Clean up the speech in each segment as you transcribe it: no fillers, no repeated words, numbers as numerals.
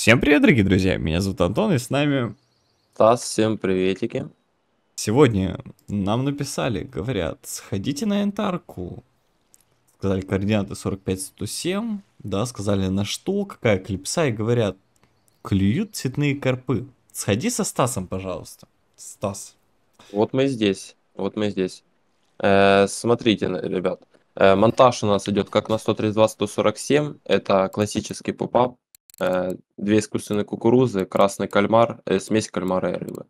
Всем привет, дорогие друзья! Меня зовут Антон, и с нами Стас, всем приветики. сегодня нам написали, говорят, сходите на янтарку. Сказали координаты 45-107, да, сказали на что, какая клипса, и говорят, клюют цветные карпы. Сходи со Стасом, пожалуйста. Стас. Вот мы и здесь. Вот мы и здесь. Смотрите, ребят. Монтаж у нас идет как на 132-147. Это классический попап. Две искусственные кукурузы, красный кальмар, смесь кальмара и рыбы.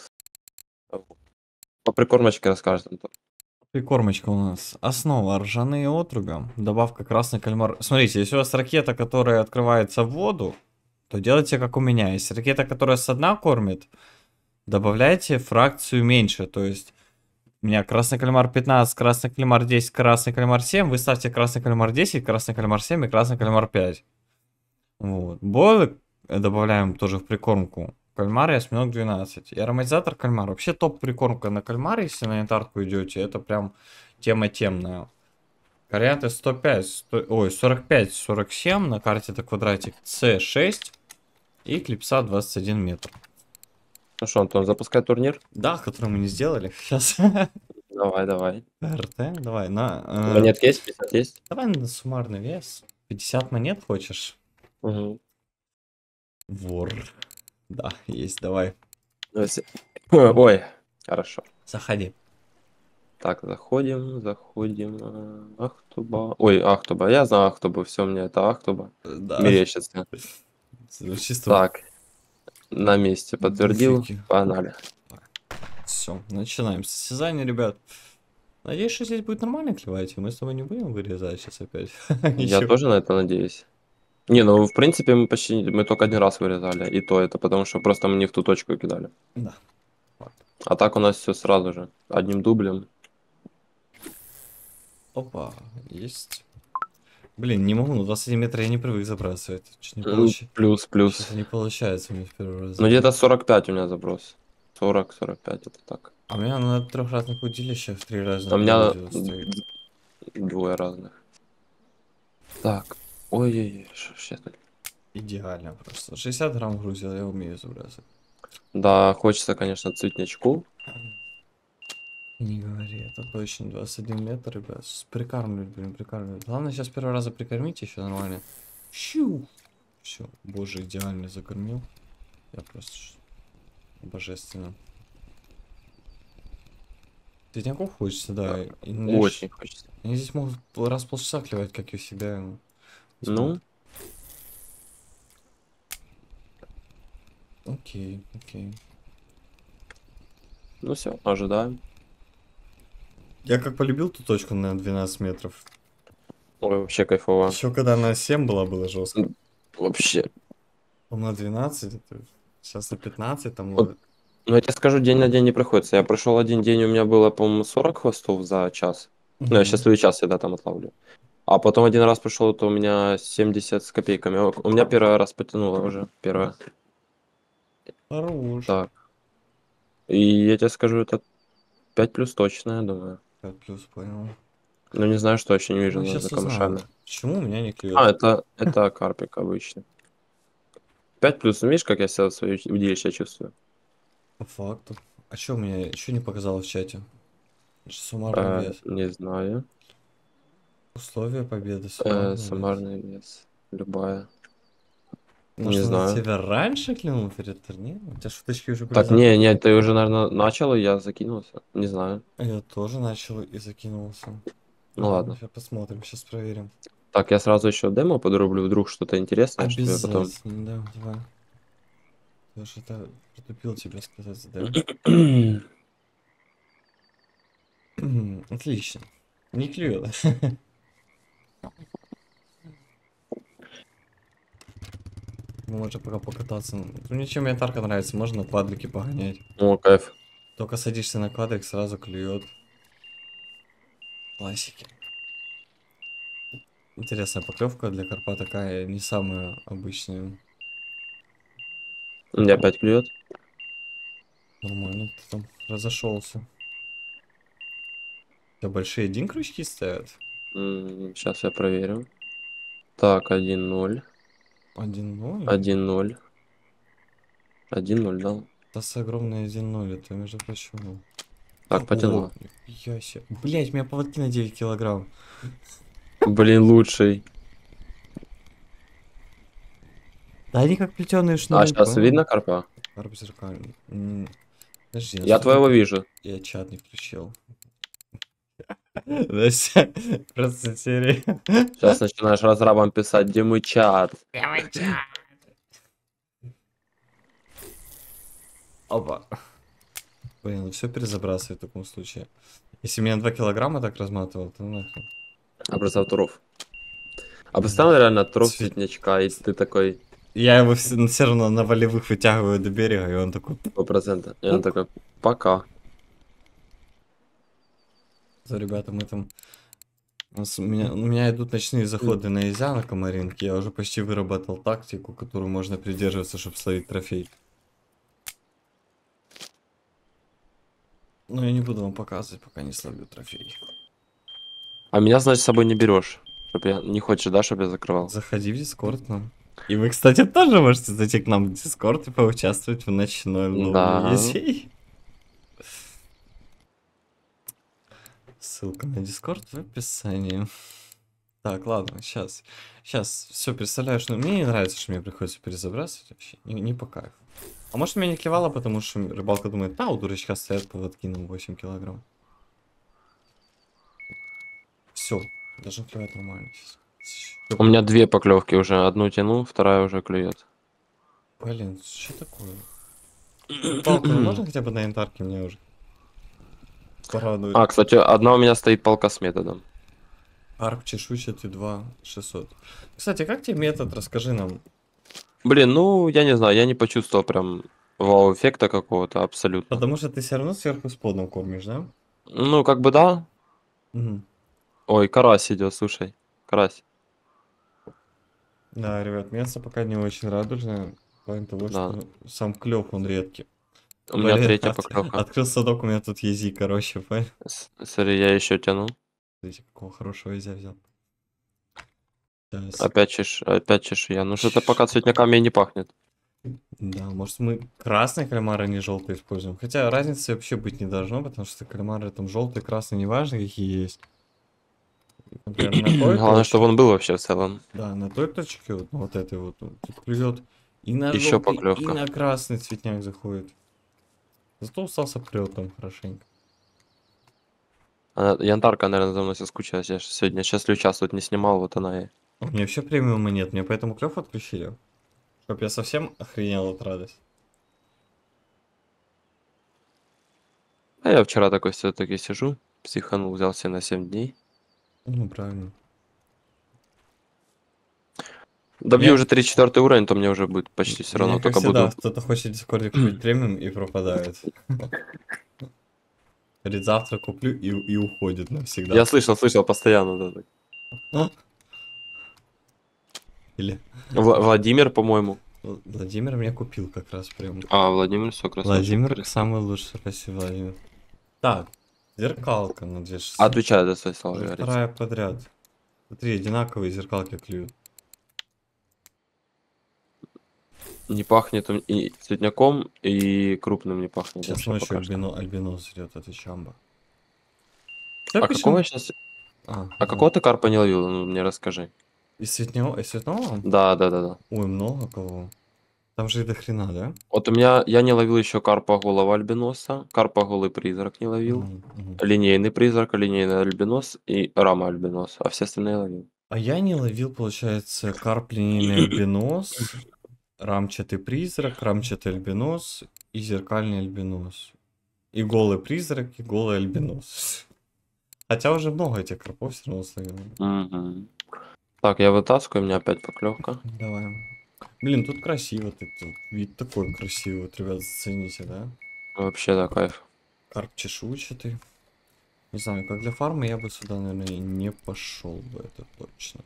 По прикормочке расскажет Антон. Прикормочка у нас. Основа ржаные отруби. Добавка красный кальмар. Смотрите, если у вас ракета, которая открывается в воду, то делайте как у меня. Если ракета, которая со дна кормит, добавляйте фракцию меньше. То есть у меня красный кальмар 15, красный кальмар 10, красный кальмар 7. Вы ставьте красный кальмар 10, красный кальмар 7 и красный кальмар 5. Вот. Бойлы добавляем тоже в прикормку. Кальмар и осьминог 12. И ароматизатор кальмара. Вообще топ прикормка на кальмаре, если на янтарку идете. Это прям тема темная. Координаты 105, 100, ой, 45, 47. На карте это квадратик С6. И клипса 21 метр. Ну что, Антон, запускай турнир? Да, который мы не сделали. Сейчас. Давай, давай. РТ, давай, Монетки есть? 50 есть? давай на суммарный вес. 50 монет хочешь? Угу. Вор. Да, есть, давай. Ой, хорошо. Заходи. Так, заходим. Ахтуба. Ой, Ахтуба. Я знаю Ахтубу. Все, мне это Ахтуба. Да. Мерещится. Чисто Так, на месте подтвердил. буфики. Погнали. Все, начинаем состязание, ребят. Надеюсь, что здесь будет нормально клевать, и мы с тобой не будем вырезать сейчас опять. Я Ничего. тоже на это надеюсь. Не, ну в принципе мы только один раз вырезали. И то это потому, что просто мы не в ту точку кидали. Да. Факт. А так у нас все сразу же. Одним дублем. Опа, есть. Блин, не могу, на 21 метра я не привык забрасывать. Плюс. Что-то не получается у меня в первый раз Ну где-то забить. 45 у меня заброс. 40-45 это так. А у меня на трехразных удилищах 3 А у разных меня грузила стоит. двое разных. Так. Ой-ой-ой, что сейчас? Идеально просто. 60 грамм грузила, я умею забрасывать. Да, хочется, конечно, цветнячку. Не говори, это точно 21 метр, ребят. Прикармливать, блин, прикармливать. Главное сейчас первого раза прикормить еще нормально. Щу! Все, боже, идеально закормил. Я просто божественно. Цветняков хочется, да. И Очень хочется. они здесь могут раз в полчаса клевать, как и у себя. Ну, Окей, окей. ну все, ожидаем. Я как полюбил ту точку на 12 метров. Ой, вообще кайфово. Еще когда на 7 была, было жестко. Вообще. На 12, это сейчас на 15 там Вот, ловит. ну, я тебе скажу, день на день не приходится. Я прошел один день, у меня было, по-моему, 40 хвостов за час. Ну, я Угу. счастливый час всегда там отлавлю. А потом один раз пришел, то у меня 70 с копейками. У меня первый раз потянуло уже. Первое. Хорош. Так. И я тебе скажу, это 5 плюс точно, я думаю. 5 плюс, понял. Но не знаю, что еще не вижу Ну, за сейчас узнаю. камышами. Почему у меня не А, клюет? это карпик обычный. 5 плюс, ну, видишь, как я себя свое удилище чувствую? По факту. А что у меня еще не показало в чате? Суммарный вес. Не знаю. Условия победы, суммарный вес. Суммарный вес. Любая. Не Может, он знаю. тебя раньше клюнул перед турниром? У тебя шуточки уже были Так, не, ты уже, наверное, начал, и я закинулся. Не знаю. Я тоже начал и закинулся. Ну Ладно, ладно. сейчас посмотрим, сейчас проверим. Так, я сразу еще демо подрублю, вдруг что-то интересное, чтобы я потом... Обязательно, да, давай. Я что-то притупил тебе сказать, да? Отлично. Не клюет. Можно пока покататься. Ну, ничем мне тарка нравится, можно на квадрике погонять. О, кайф. Только садишься на квадрик, сразу клюет. Классики. Интересная поклевка для карпа такая, не самая обычная. У меня опять клюет. Нормально, ты там разошелся. У тебя большие один крючки стоят? Сейчас я проверю. Так, 1-0. 1-0? 1-0. 1-0, да. Тасс огромный 1-0, это между прочим. Так, потянуло. Я себе. Блять, у меня поводки на 9 килограмм. Блин, лучший. Да они как плетеные А шнуры, сейчас понял? видно карпа? Карп зеркальный. Подожди, Я твоего вижу. Я чат не включил. Настя, просто серия. Сейчас начинаешь разрабам писать, где мой чат. Опа. Блин, ну все перезабрасывай в таком случае. Если меня 2 килограмма так разматывал, то нахрен. Образов туров. А представь, реально туров Цвет- цветнячка, и ты такой Я его все равно на волевых вытягиваю до берега, и он такой... 100%. И он такой, пока. За ребята, мы там... у меня идут ночные заходы на Изя на Комаринке. Я уже почти выработал тактику, которую можно придерживаться, чтобы словить трофей. Но я не буду вам показывать, пока не словлю трофей. А меня, значит, с собой не берешь. Чтоб я... Не хочешь, да, чтобы я закрывал? Заходи в Дискорд к нам. И вы, кстати, тоже можете зайти к нам в Дискорд и поучаствовать в ночной ловле Да. Езей. Ссылка на Дискорд в описании. Так, ладно, сейчас. Сейчас, все, представляешь, ну мне не нравится, что мне приходится перезабрасывать вообще. Не по кайфу. А может меня не клевало, потому что рыбалка думает, у дурачка стоят поводки на 8 килограмм. Все, должен клевать нормально сейчас. У меня 2 поклевки уже. Одну тяну, вторая уже клюет. Блин, что такое? Палку, ну можно хотя бы на янтарке мне уже порадовать? А, кстати, одна у меня стоит палка с методом. Арк чешуйчатый 2 600. Кстати, как тебе метод? Расскажи нам. Блин, ну, я не знаю, я не почувствовал прям вау-эффекта какого-то абсолютно. Потому что ты все равно сверху с подом кормишь, да? Ну, как бы да. Угу. Ой, карась идет, слушай. Карась, Да, ребят, мясо пока не очень радужное. В плане того, да. что сам клев он редкий. У меня Блин, третья поклевка. открыл садок, у меня тут ези, короче, понял? Смотри, я еще тяну. Смотрите, какого хорошего езя взял. Сейчас. Опять чешуя. Ну, что-то пока цветняками и не пахнет. Да, может мы красные кальмары, а не желтые используем. Хотя разницы вообще быть не должно, потому что кальмары там желтые, красные, неважно какие есть. Например, на той Главное, чтобы точке, он был вообще в целом. да, на той точке, вот, на вот этой вот, тут клюет и на Еще желтый, и поклевка. на красный цветняк заходит. Зато усался клюет там хорошенько. Янтарка, наверное, за мной соскучилась. Я ж сегодня счастливый час тут не снимал, вот она и... У меня вообще премиума нет, мне поэтому клев отключили. Чтоб я совсем охренел от радости. А я вчера такой все-таки сижу, психанул, взял себе на 7 дней. Ну, правильно. Добью Мне- уже 3-4 уровень, то мне уже будет почти все равно, Мне, как только всегда, буду... кто-то хочет в Дискорде купить премиум и пропадает. Говорит, завтра куплю и уходит навсегда. Я слышал постоянно, да. Так. А? Или Владимир, по-моему. Владимир мне купил как раз прям. А, Владимир, все, красавчик. Владимир красавчик. самый лучший, спасибо, Владимир. Так, зеркалка на 2600. Отвечаю за свои слова, Уже говорится. вторая подряд. Смотри, одинаковые зеркалки клюют. Не пахнет и цветняком, и крупным не пахнет. Сейчас вообще ночью пока что. альбинос идет, это чамба. А какого сейчас... А да. какого ты карпа не ловил? Ну, мне расскажи. Из цветного? Да. Ой, много кого. Там же и до хрена, да? Вот у меня... Я не ловил еще карпа голого альбиноса, карпа голый призрак не ловил, Мгм. линейный призрак, линейный альбинос и рама альбинос, а все остальные ловил. А я не ловил, получается, карп линейный альбинос, рамчатый призрак, рамчатый альбинос и зеркальный альбинос. И голый призрак, и голый альбинос. Хотя уже много этих карпов все равно словил. Мгм. Так, я вытаскиваю, у меня опять поклевка. Давай. Блин, тут красиво, тут вид такой красивый, вот, ребят, зацените, да? Вообще, да, кайф. Карп чешуйчатый. Не знаю, как для фармы я бы сюда, наверное, не пошел бы, это точно.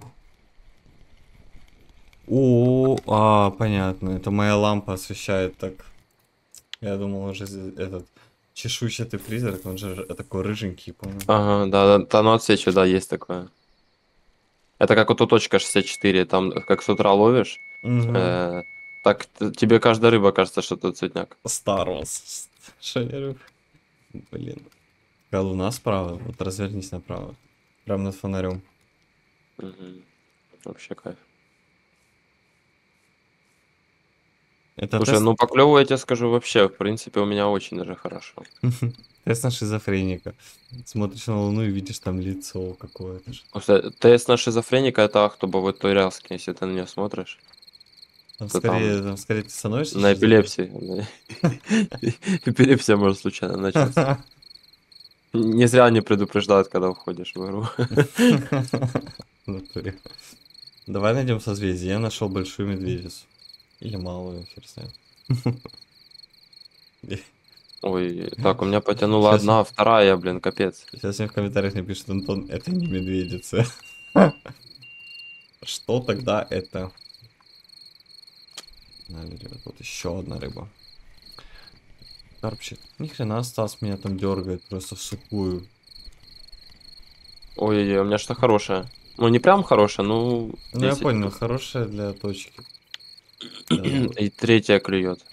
Понятно, это моя лампа освещает так. Я думал, уже этот чешуйчатый призрак, он же такой рыженький, понял? Ага, да, ну отсечу, да, есть такое. Это как вот у точка 64, там как с утра ловишь, Угу. Так тебе каждая рыба кажется, что это цветняк. Star Wars. Шериф. Блин. Какая луна справа. Вот развернись направо. Прям над фонарем. Мгм. Вообще кайф. Это Слушай, тест. ну по клёву я тебе скажу вообще, в принципе, у меня очень даже хорошо. Тест на шизофреника. Смотришь на луну и видишь там лицо какое-то. Тест на шизофреника это Ахтубовый Туриалский, если ты на нее смотришь, то там Там скорее ты становишься на шизофреником. эпилепсии. Эпилепсия может случайно начаться. Не зря они предупреждают, когда входишь в игру. В натуре. Давай найдем созвездие. Я нашел большую медведицу. Или малую, хер знает. Ой, так, у меня потянула Сейчас, одна, а вторая, блин, капец. сейчас мне в комментариях напишет Антон, это не медведица. Что тогда это? Надо, ребят, вот еще одна рыба. Карпчик. Ни хрена Стас меня там дергает просто в сухую. Ой-ой-ой, у меня что-то хорошее. Ну, не прям хорошее, ну, Ну я 10 понял, плюс. хорошая для точки. Давай вот, И третья клюет.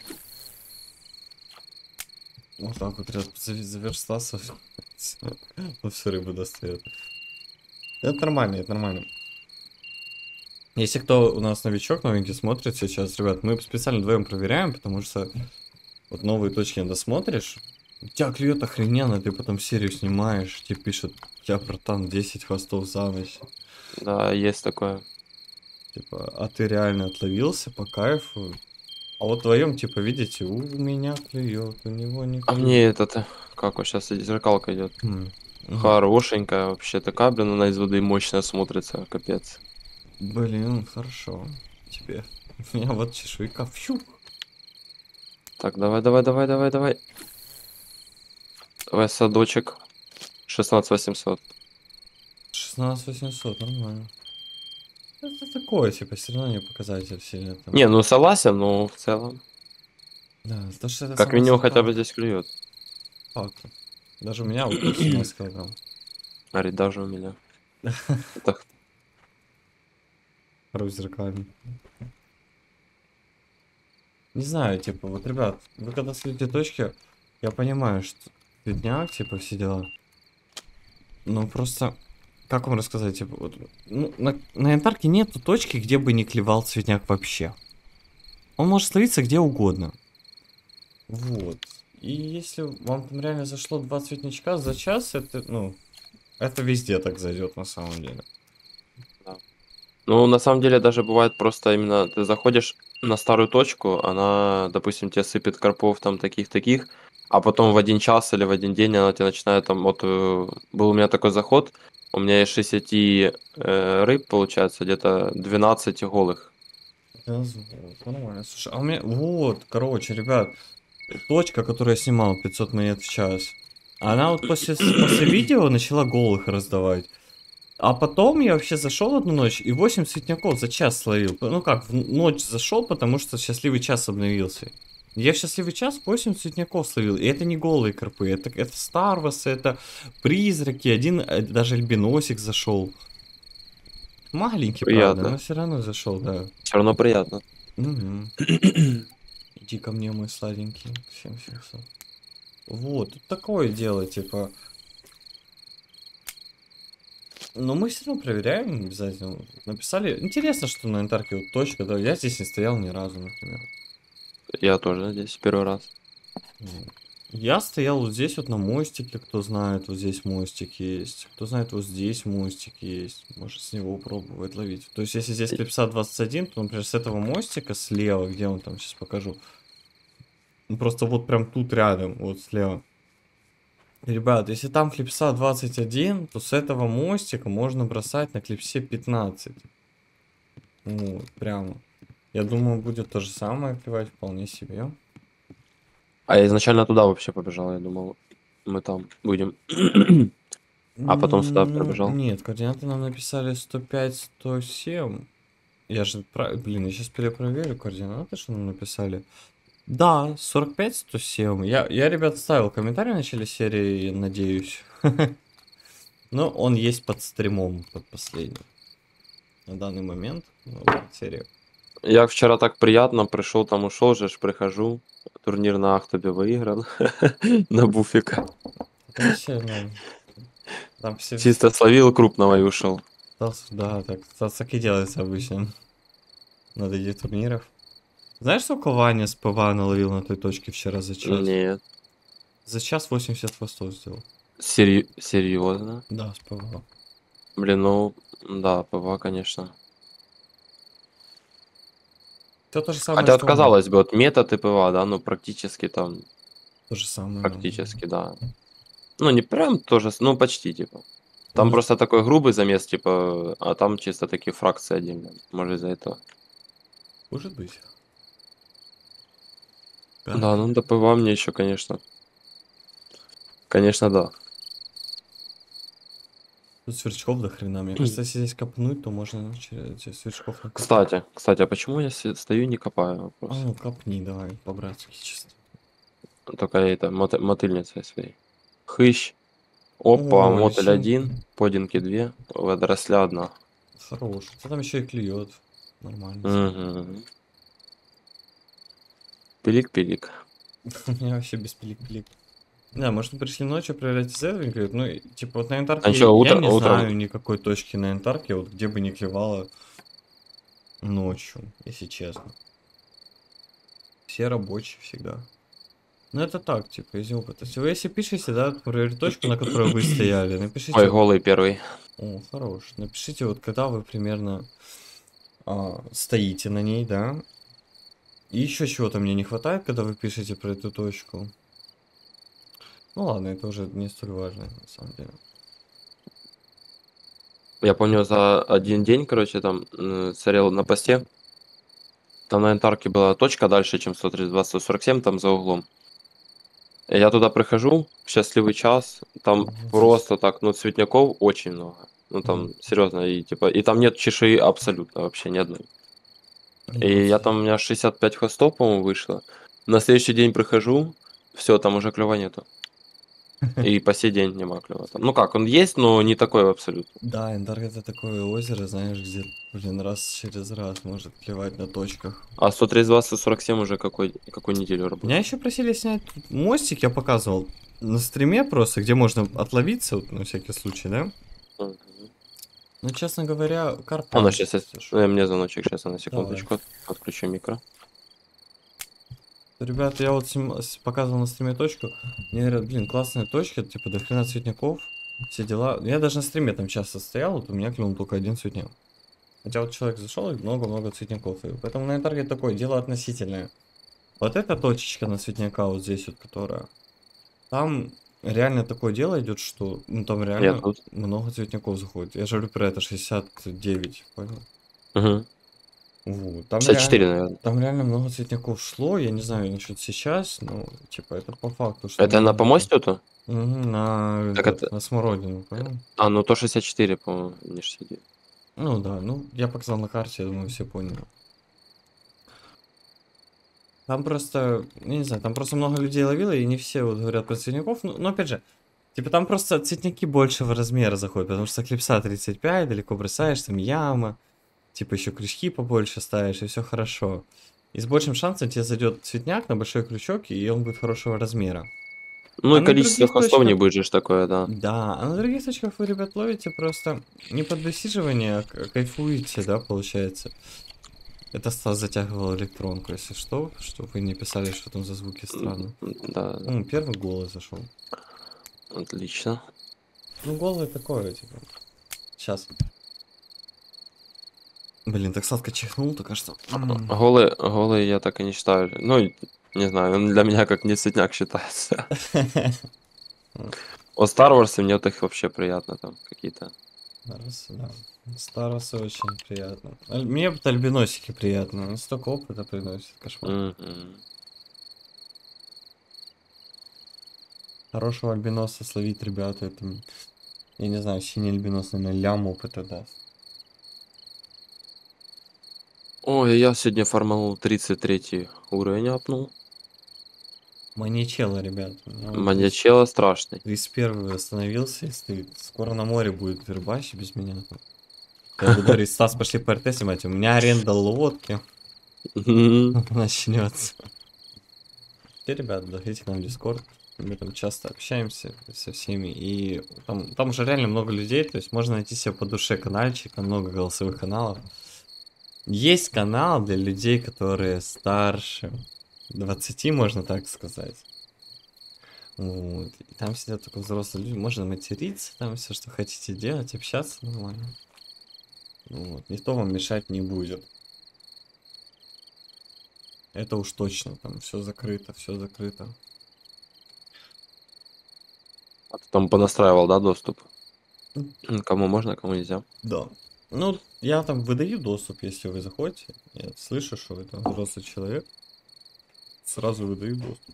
вот так вот ряд зовешь Стаса. Он всю рыбу достает. Это нормально, это нормально. Если кто у нас новичок, новенький смотрит сейчас, ребят, мы специально вдвоем проверяем, потому что вот новые точки надо смотришь, у тебя клюет охрененно, ты потом серию снимаешь, тебе пишут, у тебя, братан, 10 хвостов за ночь. Да, есть такое. Типа, а ты реально отловился по кайфу. А вот вдвоем, типа, видите, у меня клюет, у него не А мне клюет. этот, как вот сейчас зеркалка идет. Мгм. Хорошенькая вообще, такая, блин, она из воды мощная смотрится, капец. Блин, хорошо. Тебе. У меня вот чешуйка. Фью. Так, давай, давай, давай, давай, давай. Давай садочек. 16800. 16800, нормально. Это такое, типа, все равно не показатель сильно там. Не, ну согласен, но в целом. Да, то, что это Как сама минимум хотя бы зеркалка. здесь клюет. Факт. Даже у меня вот 17 килограмм. Говорит, даже у меня. Это Русь зеркальный. Не знаю, типа, вот, ребят, вы когда следите точки, я понимаю, что бедняк, типа, все дела. Ну, просто, как вам рассказать, типа, вот, ну, на янтарке нету точки, где бы не клевал цветняк вообще. Он может словиться где угодно. Вот. И если вам там реально зашло 2 цветничка за час, это, ну, это везде так зайдет на самом деле. да. Ну, на самом деле, даже бывает просто именно ты заходишь на старую точку, она, допустим, тебе сыпет карпов там таких-таких, а потом в один час или в один день она тебе начинает там, вот был у меня такой заход, у меня из 60 рыб, получается, где-то 12 голых. Вот, нормально. Слушай, а у меня, вот, короче, ребят, точка, которую я снимал 500 монет в час, она вот после видео начала голых раздавать. А потом я вообще зашел одну ночь и 8 цветняков за час словил. Ну как, в ночь зашел, потому что счастливый час обновился. Я в счастливый час 8 цветняков словил. И это не голые карпы, это Старвасы, это призраки, один даже альбиносик зашел. Маленький, правда, но Приятно. все равно зашел, да. Все равно приятно. Мгм. Иди ко мне, мой сладенький. Всем 700. Вот, тут такое дело, типа. Но мы все равно проверяем обязательно. Написали. Интересно, что на янтарке вот точка, да. Я здесь не стоял ни разу, например. Я тоже здесь первый раз. Вот. Я стоял вот здесь вот на мостике, кто знает, вот здесь мостик есть. Кто знает, вот здесь мостик есть. Может с него пробовать ловить. То есть, если здесь клипса 21, то, например, с этого мостика слева, где он там, сейчас покажу. Ну, просто вот прям тут рядом, вот слева. Ребят, если там клипса 21, то с этого мостика можно бросать на клипсе 15. Вот, прямо. Я думаю, будет то же самое клевать вполне себе. А я изначально туда вообще побежал, я думал, мы там будем. А потом сюда Ну, пробежал. нет, координаты нам написали 105, 107. Я же, блин, я сейчас перепроверю координаты, что нам написали. Да, 45, 107. Я, ребят, ставил комментарий в начале серии, надеюсь. Но он есть под стримом, под последним. На данный момент, ну, вот серия. Я вчера так приятно пришел, там ушел же, ж прихожу. Турнир на Ахтубе выигран. На буфика. Это вообще, ну, там все... Чисто словил крупного и ушел. Да, так и делается обычно на таких турнирах. Знаешь, сколько Ваня с ПВА наловил на той точке вчера за час? Нет. За час 80 хвостов сделал. Серьезно? Да, с ПВА. Блин, ну, да, ПВА, конечно. Это то же самое, Хотя, вот, что он. казалось бы, вот метод и ПВА, да, ну, практически там, То же самое. практически, да. Ну, не прям тоже, ну, почти, типа. Там Ну, просто такой грубый замес, типа, а там чисто такие фракции отдельно. Может, из-за этого. может быть. Да, Так. ну, до ПВА мне еще, конечно. Конечно, да. Тут сверчков до хрена. Мне кажется, если здесь копнуть, то можно эти сверчков накопать. Кстати, а почему я стою и не копаю? А Вопрос. ну копни, давай, по-братски чисто. Только это, мотыльницей своей. Хыщ. Опа, О, мотыль лисин. 1, подинки 2, водоросля 1. Хорош. Что там еще и клюет. Нормально. Угу. Пилик-пилик. У меня вообще без пилик-пилик. Да, может, мы пришли ночью проверять из этого, говорит, ну, типа, вот на А Янтарке ничего, я не утром. знаю никакой точки на Янтарке, вот где бы не клевало ночью, если честно. Все рабочие всегда. Ну, это так, типа, из опыта. Если пишете, да, проверить точку, на которой вы стояли, напишите... Ой, голый первый. О, хорош. Напишите, вот, когда вы примерно стоите на ней, да. И еще чего-то мне не хватает, когда вы пишете про эту точку. Ну, ладно, это уже не столь важно, на самом деле. Я помню, за один день, короче, там царил на посте. Там на Янтарке была точка дальше, чем 132-147, там за углом. И я туда прихожу, счастливый час, там просто так, ну, цветняков очень много. Ну, там, серьезно, и типа, и там нет чешуи абсолютно вообще ни одной. И я там, у меня 65 хвостов, по-моему, вышло. На следующий день прихожу, все, там уже клёва нету. И по сей день нема клёва там. Ну как, он есть, но не такой абсолютно. Да, Эндарк это такое озеро, знаешь, где, блин, раз через раз может клевать на точках. А 132-147 уже какую неделю Меня работает. еще просили снять мостик, я показывал на стриме просто, где можно отловиться, вот, на всякий случай, да? Мгм. Ну, честно говоря, А карпа. ну сейчас, мне звоночек, сейчас, на секундочку, отключу микро. Ребята, я вот показывал на стриме точку. Мне говорят, блин, классная точка, типа, до хрена цветняков, все дела. Я даже на стриме там часто стоял, вот у меня клюнул только один цветняк. Хотя вот человек зашел и много-много цветняков. И поэтому на Янтарке такое дело относительное. Вот эта точечка на цветняка, вот здесь вот, которая. Там реально такое дело идет, что ну там Я реально тут. много цветняков заходит. Я же говорю про это 69, понял? Угу. Вот. 54, наверное. Там реально много цветняков шло, я не знаю насчет сейчас, но типа это по факту, что Это на много. помосте то? Мгм, Так это... на смородину, понял? А, ну то 64, по-моему, не 69. Ну да, ну я показал на карте, я думаю, все поняли. Там просто, я не знаю, там просто много людей ловило, и не все вот говорят про цветняков. Но опять же, типа там просто цветняки большего размера заходят, потому что клипса 35, далеко бросаешь, там яма, типа еще крючки побольше ставишь, и все хорошо. И с большим шансом тебе зайдет цветняк на большой крючок, и он будет хорошего размера. Ну А и на количество других хвостов не точках, будет же такое, да. да, а на других точках вы, ребят, ловите просто не под высиживание, а кайфуете, да, получается. Это Стас затягивал электронку, если что, чтобы вы не писали, что там за звуки странные. Да, да. Первый голос зашел. Отлично. Ну, голый такое, типа. Сейчас. Блин, так сладко чихнул, только что. Голый я так и не считаю. Ну, не знаю, он для меня как не цветняк считается. О Star Wars мне вот их вообще приятно там какие-то. Старосы, да. Старосы очень приятно. Мне вот альбиносики приятно. Он столько опыта приносит, кошмар. Мгм. Хорошего альбиноса словить, ребята, это... Я не знаю, синий альбинос, наверное, лям опыта даст. Ой, я сегодня фарманул 33 уровень апнул. Маньячелло, ребят. Маньячелло страшный. 31 остановился и стоит. Скоро на море будет рыбачить без меня. Я буду говорить, Стас, пошли по РТ снимать. У меня аренда лодки. Мгм. начнется. И, ребят, заходите к нам в Discord. Мы там часто общаемся со всеми. И там уже реально много людей. То есть можно найти себе по душе каналчик. Там много голосовых каналов. Есть канал для людей, которые старше 20, можно так сказать. Вот. И там сидят только взрослые люди. Можно материться, там все, что хотите делать, общаться нормально. Вот. Никто вам мешать не будет. Это уж точно. Там все закрыто, все закрыто. А ты там понастраивал, да, доступ? М. Кому можно, кому нельзя. Да. Ну, я там выдаю доступ, если вы заходите. Я слышу, что вы там взрослый человек. Сразу выдаю доступ.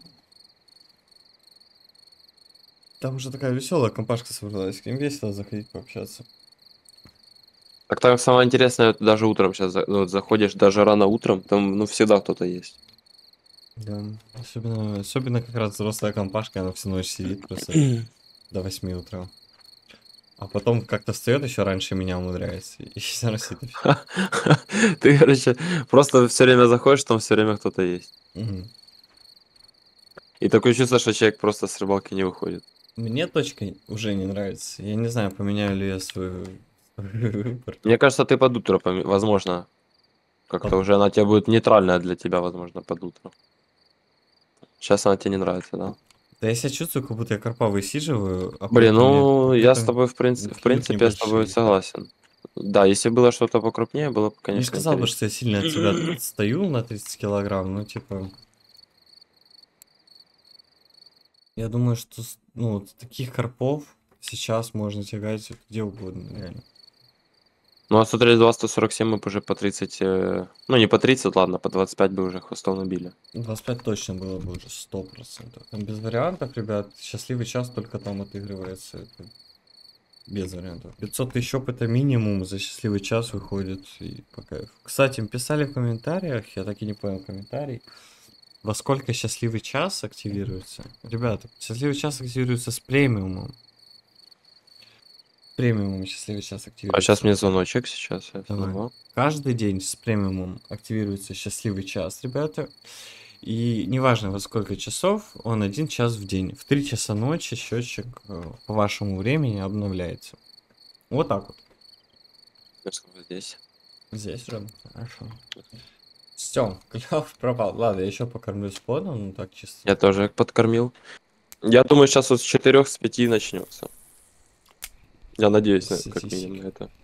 Там уже такая веселая компашка собралась. К ним весело заходить пообщаться. Так там самое интересное, это даже утром сейчас вот заходишь, даже рано утром, там, ну, всегда кто-то есть. Да. Особенно как раз взрослая компашка, она всю ночь сидит просто до 8 утра. А потом как-то встает еще раньше меня умудряется. И все равно сидит. Ты, короче, просто все время заходишь, там все время кто-то есть. Мгм. И такое чувство, что человек просто с рыбалки не выходит. Мне точка уже не нравится. Я не знаю, поменяю ли я свой выбор. Мне кажется, ты под утро, возможно, как-то уже она тебе будет нейтральная для тебя, возможно, под утро. Сейчас она тебе не нравится, да? Да я себя чувствую, как будто я карпа высиживаю, а при Блин, этом нет. ну, я с При-то тобой, в клюют принципе, я с тобой небольшие. согласен. Да, если было что-то покрупнее, было бы, Не конечно, сказал бы, интересно. что я сильно от тебя отстаю на 30 килограмм, но типа... Я думаю, что ну, вот таких карпов сейчас можно тягать где угодно, реально. Ну, а 132, 147 мы бы уже по 30, ну, не по 30, ладно, по 25 бы уже хвостов набили. 25 точно было бы уже 100%. Там без вариантов, ребят. Счастливый час только там отыгрывается. Это без вариантов. 500 тысяч опыта минимум за счастливый час выходит. И по кайфу. Кстати, писали в комментариях, я так и не понял комментарий. Во сколько счастливый час активируется? Ребята, счастливый час активируется с премиумом. Премиумом счастливый час А сейчас активируется. мне звоночек сейчас. Давай. Ага. Каждый день с премиумом активируется счастливый час, ребята. И неважно во сколько часов, он 1 час в день. В 3 часа ночи счетчик по вашему времени обновляется. Вот так вот. Я скажу здесь. Здесь же. Хорошо. Все, клев пропал. Ладно, я еще покормлю споном, ну так чисто. Я тоже подкормил. Я думаю, сейчас вот с 4 с 5 начнется. Я надеюсь, как минимум, Сисики. на это.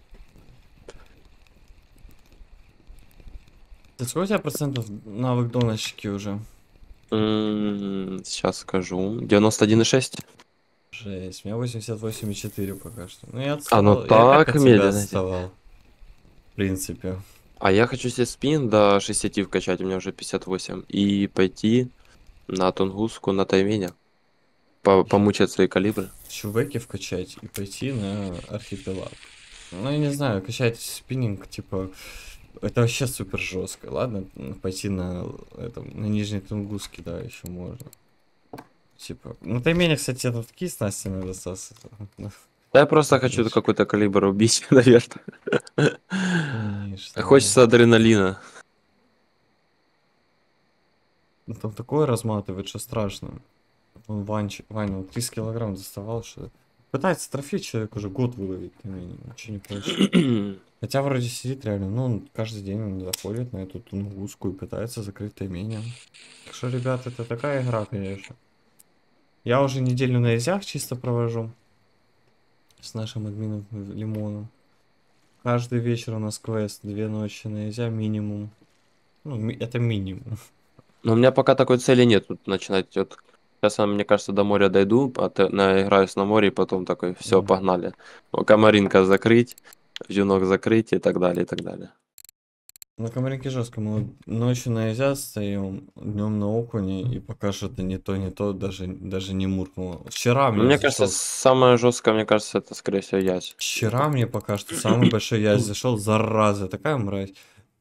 Ты сколько у тебя процентов навык донышки уже? Сейчас скажу. 91,6. Жесть, у меня 88,4 пока что. Ну я Оно отставал. Я и так так от тебя медленно идет. отставал. В принципе. А я хочу себе спин до 60 вкачать, у меня уже 58. И пойти на Тунгуску на таймене. Помучать свои калибры. Чуваки вкачать и пойти на архипелаг. Ну, я не знаю, качать спиннинг, типа, это вообще супер жестко. Ладно, пойти на, на Нижний Тунгусский, да, еще можно. Типа, на таймене, кстати, это такие снасти надо сасывать. Да я просто хочу какой-то калибр убить, наверное. Конечно, да. Хочется адреналина. Ну, там такое разматывает, что страшно. Ваня 30 килограмм доставал, что... Пытается трофей человек уже год выловить, ничего не получится. Хотя вроде сидит реально, ну, он каждый день он заходит на эту тунгуску и пытается закрыть таймень. Так что, ребят, это такая игра, конечно. Я уже неделю на изях чисто провожу. С нашим админом Лимоном. Каждый вечер у нас квест, 2 ночи на изя минимум. Ну, это минимум. Но у меня пока такой цели нет тут начинать. Вот сейчас, мне кажется, до моря дойду, наиграюсь на море, и потом такой, все, Мгм. погнали. Комаринка закрыть, вьюнок закрыть и так далее, и так далее. На Камаринке жестко. Мы ночью на изя стоим, днем на окуне, и пока что-то не то, даже не муркнуло. Вчера Ну, мне мне кажется, зашел. самое жесткое, мне кажется, это, скорее всего, ясь. Вчера мне пока что самый большой ясь зашел, зараза, такая мразь.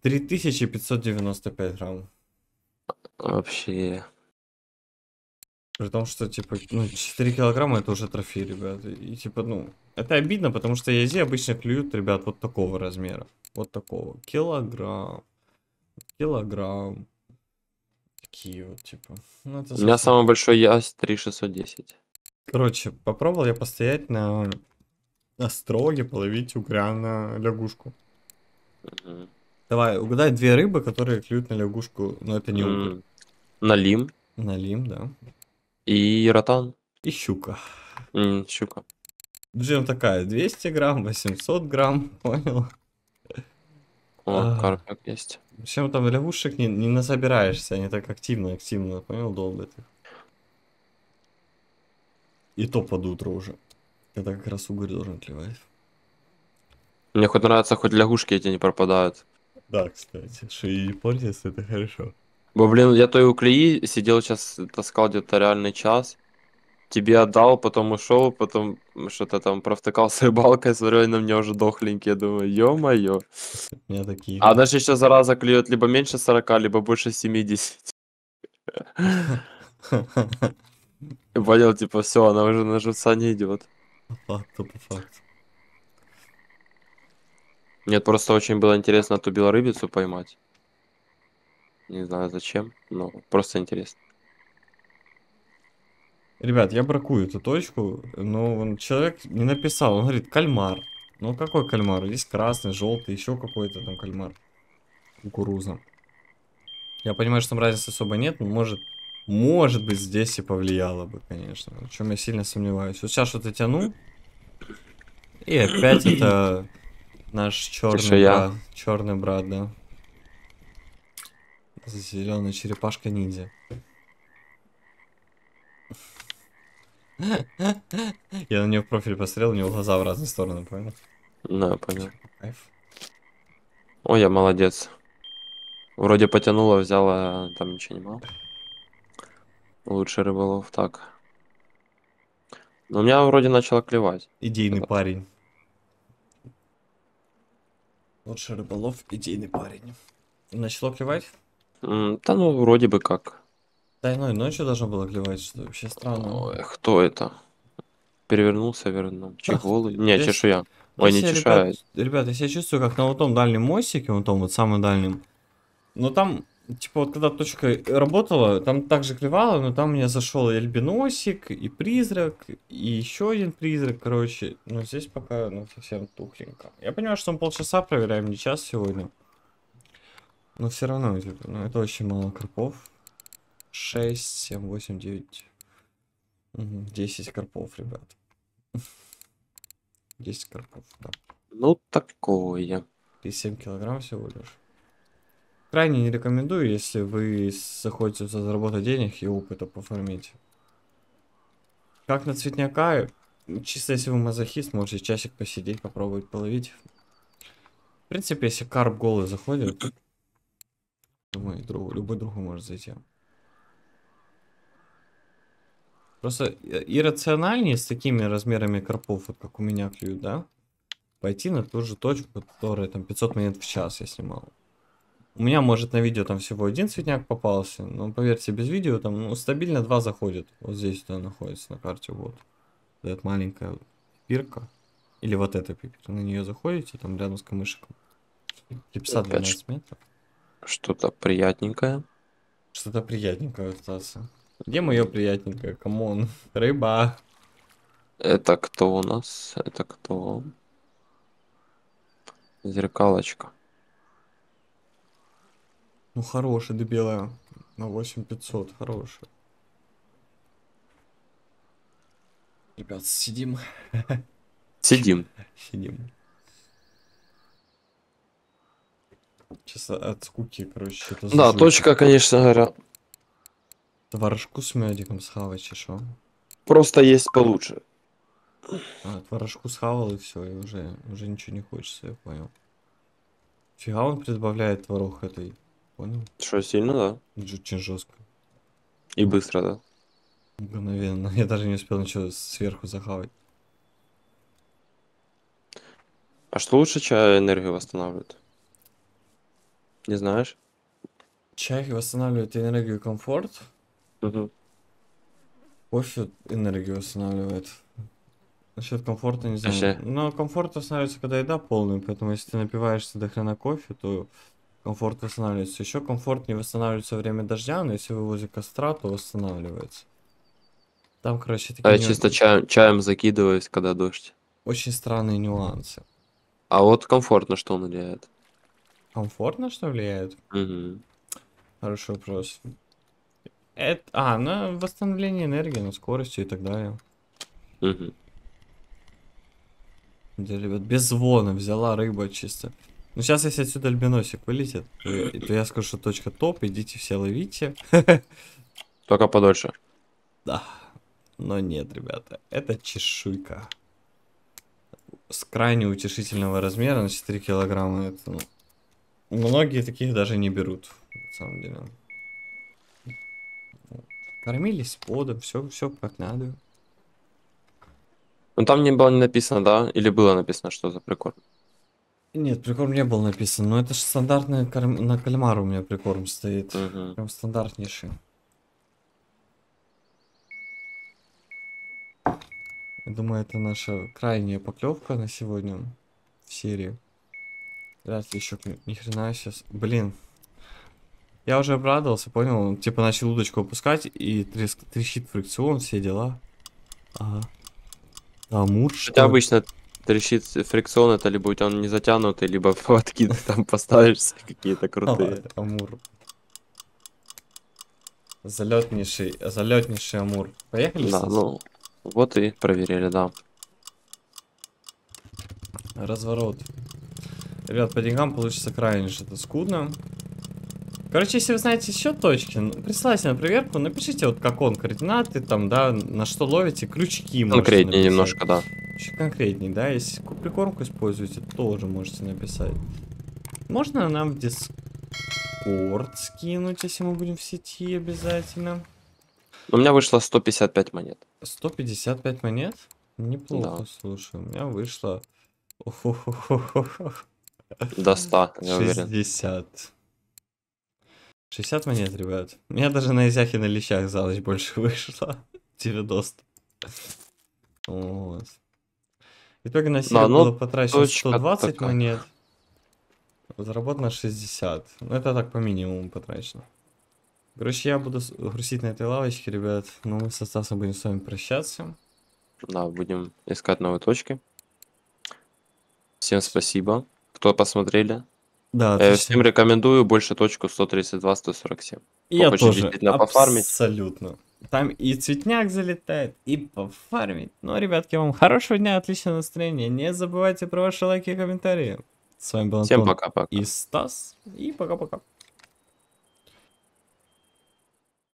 3595 грамм. Вообще. При том, что, типа, ну, 4 килограмма это уже трофей, ребят. И, типа, ну, это обидно, потому что язи обычно клюют, ребят, вот такого размера. Вот такого. Килограмм. килограмм. Такие вот, типа. Ну, это У меня совсем... самый большой ясь 3610. Короче, попробовал я постоять на остроге, половить угря на лягушку. Мгм. Давай, угадай две рыбы, которые клюют на лягушку, но это не угорь. Налим Налим, да. и ротан. И щука. Щука. Джем такая, 200 грамм, 800 грамм, понял? О, А, карпик есть. Причем там лягушек не насобираешься, они так активно, понял, долбят их. И то под утро уже. Это как раз угорь должен клевать. Мне хоть нравится, хоть лягушки эти не пропадают. Да, кстати, что и не портится, это хорошо. Бо, блин, я той у Клеи сидел сейчас, таскал где-то реальный час. Тебе отдал, потом ушел, потом что-то там провтыкал с рыбалкой, смотрю, они на меня уже дохленькие. Думаю, ё-моё. У меня такие А же. дальше еще зараза клюет либо меньше 40, либо больше 70. Понял, типа, все, она уже на живца не идет. По факту, по факту. Мне просто очень было интересно ту белорыбицу поймать. Не знаю зачем, но просто интересно. Ребят, я бракую эту точку, но он, человек не написал, он говорит кальмар. Ну какой кальмар? Есть красный, желтый, еще какой-то там кальмар. Кукуруза. Я понимаю, что там разницы особо нет, но может быть здесь и повлияло бы, конечно. В чем я сильно сомневаюсь. Вот сейчас что-то тяну, и опять это наш Чешуя. черный брат, да. Зеленая черепашка ниндзя. Я на нее в профиль посмотрел, у него глаза в разные стороны, понял? Да, понял. Кайф. Ой, я молодец. Вроде потянула, взяла, а там ничего не мало. Лучший рыболов, так. Но у меня вроде начало клевать. Идейный Когда-то. парень. Лучший рыболов, идейный парень. Начало клевать? Да ну, вроде бы как. Да, ну и ночью должно было клевать, что вообще странно. Ой, кто это? Перевернулся, верно. Чехолы. Не, Здесь чешуя. Ой, я не себя, ребят, чешуя. ребят, я себя чувствую как на вот том дальнем мостике, вот том вот самым дальнем. Но там, типа, вот когда точка работала, там также клевало, но там у меня зашел и альбиносик, и призрак, и еще один призрак, короче. Но здесь пока, ну, совсем тухленько. Я понимаю, что мы полчаса проверяем, не час сегодня. Но все равно, типа, ну, это очень мало карпов. 6, 7, 8, 9, 10 карпов, ребят. 10 карпов, да. Ну, такое. 7 килограмм всего лишь. Крайне не рекомендую, если вы заходите заработать денег и опыта пофармить. Как на цветняка, чисто если вы мазохист, можете часик посидеть, попробовать половить. В принципе, если карп голый заходит, думаю, любой другой может зайти. Просто иррациональнее с такими размерами карпов, вот как у меня клюют, да? Пойти на ту же точку, которая там 500 монет в час я снимал. У меня, может, на видео там всего один цветняк попался, но поверьте, без видео там ну, стабильно два заходят. Вот здесь это находится на карте, вот. Это маленькая пипирка. Или вот эта пипирка. На нее заходите, там рядом с камышиком. Клипса Опять 12 метров. что-то приятненькое. Что-то приятненькое остаться. Где мое приятненькое? Камон. Рыба. Это кто у нас? Это кто? Зеркалочка. Ну хорошая, дебелая. На 8500, хорошая. Ребят, сидим. Сидим. Сидим. Сейчас от скуки, короче, что-то Да, зажую. точка, конечно говоря, Творожку с медиком схавать, шо? просто есть получше. А, творожку схавал и все, и уже ничего не хочется, я понял. Фига он прибавляет творог этой, понял? Что, сильно, да? Очень жестко. И быстро, да? Мгновенно. Я даже не успел ничего сверху захавать. А что лучше чая энергию восстанавливает? Не знаешь? Чай восстанавливает энергию и комфорт. Мгм. Кофе энергию восстанавливает. Насчет комфорта не знаю. Вообще, Но комфорт восстанавливается, когда еда полная, поэтому если ты напиваешься до хрена кофе, то Комфорт восстанавливается. Еще комфорт не восстанавливается во время дождя, но если вы возле костра, то восстанавливается. Там, короче, А такие я чисто чаем закидываюсь, когда дождь. очень странные нюансы. А вот комфортно что он влияет? Комфортно, что влияет? Мгм. Хороший вопрос. На восстановление энергии, на скорость и так далее. Мгм. Где, ребят, без звона взяла рыба чисто. Ну, сейчас, если отсюда альбиносик вылетит, то я скажу, что точка топ, идите все ловите. Только подольше. Да, но нет, ребята, это чешуйка. С крайне утешительного размера, на 4 килограмма. Это, ну, многие таких даже не берут, на самом деле. Кормились подом, все как надо. Ну там не было не написано, да? Или было написано, что за прикорм? Нет, прикорм не был написан, но это же стандартный на кальмар у меня прикорм стоит. Мгм. Прям стандартнейший. Я думаю, это наша крайняя поклевка на сегодня в серии. Вряд ли еще ни хрена сейчас. Блин. Я уже обрадовался, понял? Он типа начал удочку опускать и трещит фрикцион, все дела. Ага. Амур, Хотя что ли? обычно трещит фрикцион, это либо у тебя он не затянутый, либо поводки ты там поставишь какие-то крутые. Амур. Залетнейший Амур. Поехали, Да, Стас? ну, вот и проверили, да. Разворот. Ребят, по деньгам получится крайне что-то скудно. Короче, если вы знаете еще точки, присылайте на проверку, напишите вот как он, координаты там, да, на что ловите, крючки можете Конкретнее написать. немножко, да. Чуть конкретней, да, если прикормку используете, тоже можете написать. Можно нам в Дискорд скинуть, если мы будем в сети обязательно. У меня вышло 155 монет. 155 монет? Неплохо, Да, слушай, у меня вышло до 100, я уверен. 60. 60 монет, ребят. У меня даже на изяхе на лещах за ночь больше вышло. 90. Вот. В итоге на Да, серию было ну, потрачено точка 120 такая. монет. Заработано 60. Ну, это так по минимуму потрачено. Короче, я буду грустить на этой лавочке, ребят. Но мы со Стасом будем с вами прощаться. Да, будем искать новые точки. Всем спасибо, кто посмотрели. Да, Всем отлично. рекомендую больше точку 132-147. Кто Я хочет тоже. действительно пофармить. Абсолютно. Там и цветняк залетает, и пофармить. Ну, ребятки, вам хорошего дня, отличного настроения. Не забывайте про ваши лайки и комментарии. С вами был Всем Антон пока-пока. и Стас. И пока-пока.